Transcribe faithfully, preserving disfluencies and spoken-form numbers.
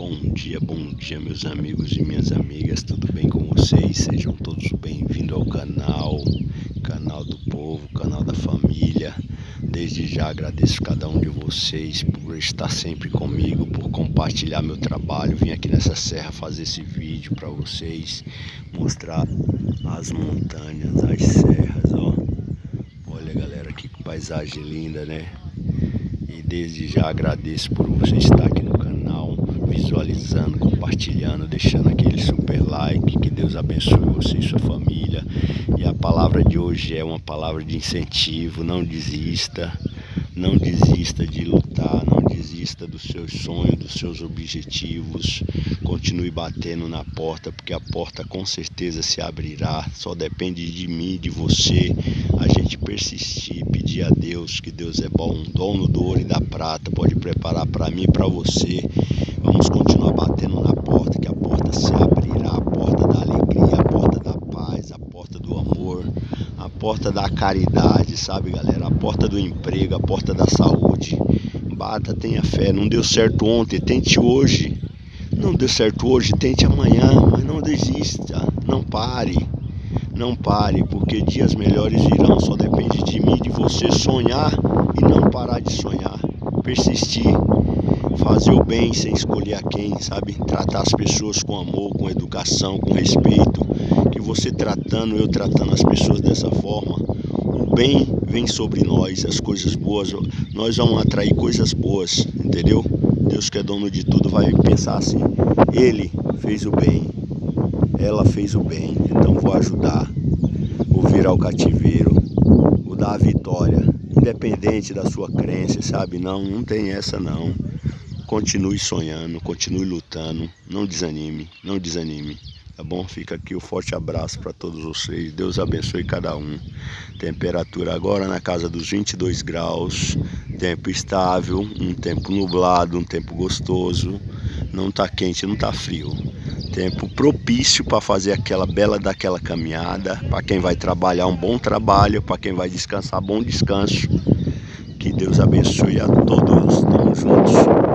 Bom dia, bom dia meus amigos e minhas amigas, tudo bem com vocês? Sejam todos bem-vindos ao canal, canal do povo, canal da família. Desde já agradeço cada um de vocês por estar sempre comigo, por compartilhar meu trabalho. Vim aqui nessa serra fazer esse vídeo para vocês, mostrar as montanhas, as serras, ó. Olha galera, que paisagem linda, né? E desde já agradeço por você estar aqui no canal, visualizando, compartilhando, deixando aquele super like. Que Deus abençoe você e sua família. E a palavra de hoje é uma palavra de incentivo. Não desista, não desista de lutar, não desista dos seus sonhos, dos seus objetivos. Continue batendo na porta, porque a porta com certeza se abrirá. Só depende de mim, de você, a gente persistir, pedir a Deus, que Deus é bom, dono do ouro e da prata, pode preparar para mim e para você. Vamos continuar batendo na porta, que a porta se abrirá, a porta da alegria, a porta da paz, a porta do amor, a porta da caridade, sabe galera? A porta do emprego, a porta da saúde. Bata, tenha fé. Não deu certo ontem, tente hoje. Não deu certo hoje, tente amanhã, mas não desista, não pare. Não pare, porque dias melhores virão. Só depende de mim, de você sonhar e não parar de sonhar. Persistir, fazer o bem sem escolher a quem, sabe? Tratar as pessoas com amor, com educação, com respeito. Que você tratando, eu tratando as pessoas dessa forma, o bem vem sobre nós, as coisas boas, nós vamos atrair coisas boas, entendeu? Deus que é dono de tudo vai pensar assim: ele fez o bem, ela fez o bem, então vou ajudar, vou virar o cativeiro, vou dar a vitória, independente da sua crença, sabe? Não, não tem essa não. Continue sonhando, continue lutando, não desanime, não desanime, tá bom? Fica aqui o forte abraço para todos vocês, Deus abençoe cada um. Temperatura agora na casa dos vinte e dois graus, tempo estável, um tempo nublado, um tempo gostoso, não tá quente, não tá frio. Tempo propício para fazer aquela bela daquela caminhada, para quem vai trabalhar um bom trabalho, para quem vai descansar bom descanso. Que Deus abençoe a todos, estamos juntos.